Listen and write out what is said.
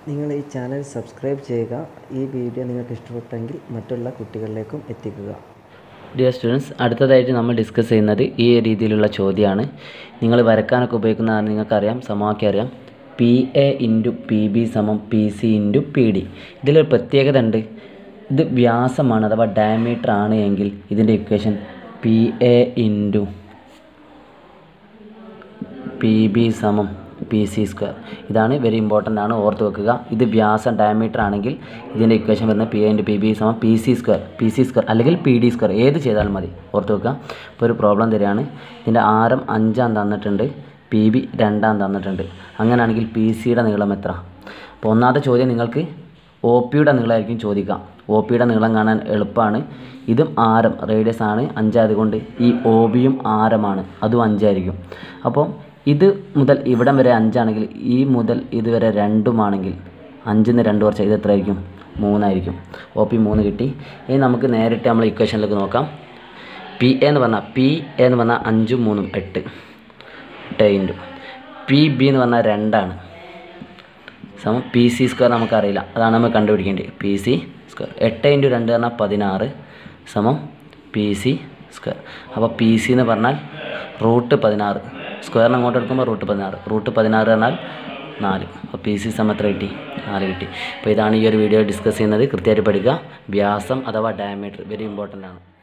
നിങ്ങൾ ഈ channel subscribe ചെയ്യുക. ഈ വീഡിയോ നിങ്ങൾക്ക് ഇഷ്ടപ്പെട്ടെങ്കിൽ മറ്റുള്ള കുട്ടികളിലേക്കും എത്തിക്കുക. ഡിയർ സ്റ്റുഡൻസ്, അടുത്തതായിട്ട് നമ്മൾ ഡിസ്കസ് ചെയ്യുന്നത് ഈ രീതിയിലുള്ള ചോദ്യമാണ്. നിങ്ങൾ വരക്കാനൊക്കെ ഉപയോഗിക്കുന്നതാണ്, നിങ്ങൾക്കറിയാം, സമവാക്യം അറിയാം. P A into P B സമം P C into P D. ഇതിലൊരു പ്രത്യേകത ഉണ്ട്. ഇത് വ്യാസമാണ് അഥവാ ഡയമീറ്റർ ആണ് എങ്കിൽ ഇതിൻ്റെ equation P A into P B സമം പി സി സ്ക്വയർ. ഇതാണ് വെരി ഇമ്പോർട്ടൻ്റ് ആണ്, ഓർത്ത് വെക്കുക. ഇത് വ്യാസം ഡയമീറ്റർ ആണെങ്കിൽ ഇതിൻ്റെ ഇക്വേഷൻ വരുന്നത് P A into P B സമം പി സി സ്ക്വയർ അല്ലെങ്കിൽ പി ഡി സ്ക്വയർ, ഏത് ചെയ്താലും മതി, ഓർത്ത് വെക്കുക. ഇപ്പോൾ ഒരു പ്രോബ്ലം തരികയാണ്. ഇതിൻ്റെ ആരം 5 തന്നിട്ടുണ്ട്, പി ബി 2 തന്നിട്ടുണ്ട്. അങ്ങനെയാണെങ്കിൽ പി സിയുടെ നീളം എത്ര? അപ്പോൾ ഒന്നാമത്തെ ചോദ്യം നിങ്ങൾക്ക് ഒ പിയുടെ നീളമായിരിക്കും ചോദിക്കുക. ഒ പിയുടെ നീളം കാണാൻ എളുപ്പമാണ്. ഇതും ആരം റേഡിയസ് ആണ് 5 ആയതുകൊണ്ട് ഈ ഒ ബിയും ആരമാണ്, അതും 5 ആയിരിക്കും. അപ്പം ഇത് മുതൽ ഇവിടം വരെ 5 ആണെങ്കിൽ ഈ മുതൽ ഇതുവരെ 2 5-ന്ന് 2 കുറച്ച് ഇത് എത്ര ആയിരിക്കും? 3 ആയിരിക്കും. ഒ പി 3 കിട്ടി. ഇനി നമുക്ക് നേരിട്ട് നമ്മൾ ഇക്വേഷനിലേക്ക് നോക്കാം. പി എ എന്ന് പറഞ്ഞാൽ 5 3 8 ഇൻറ്റു പി ബി എന്ന് പറഞ്ഞാൽ 2 ആണ് സമം പി സി സ്ക്വയർ നമുക്കറിയില്ല, അതാണ് നമ്മൾ കണ്ടുപിടിക്കേണ്ടത്. പി സി സ്ക്വയർ 8 ഇൻറ്റു 2 പറഞ്ഞാൽ 16 സമം പി സി സ്ക്വയർ. അപ്പോൾ പി സി എന്ന് പറഞ്ഞാൽ √16, സ്ക്വയറിന് അങ്ങോട്ട് എടുക്കുമ്പോൾ √16 പറഞ്ഞാൽ 4. അപ്പോൾ പി സി സമം എത്ര കിട്ടി? 4 കിട്ടി. അപ്പോൾ ഇതാണ് ഈ ഒരു വീഡിയോ ഡിസ്കസ് ചെയ്യുന്നത്. കൃത്യമായിട്ട് പഠിക്കുക. വ്യാസം അഥവാ ഡയമീറ്റർ വെരി ഇമ്പോർട്ടൻ്റ് ആണ്.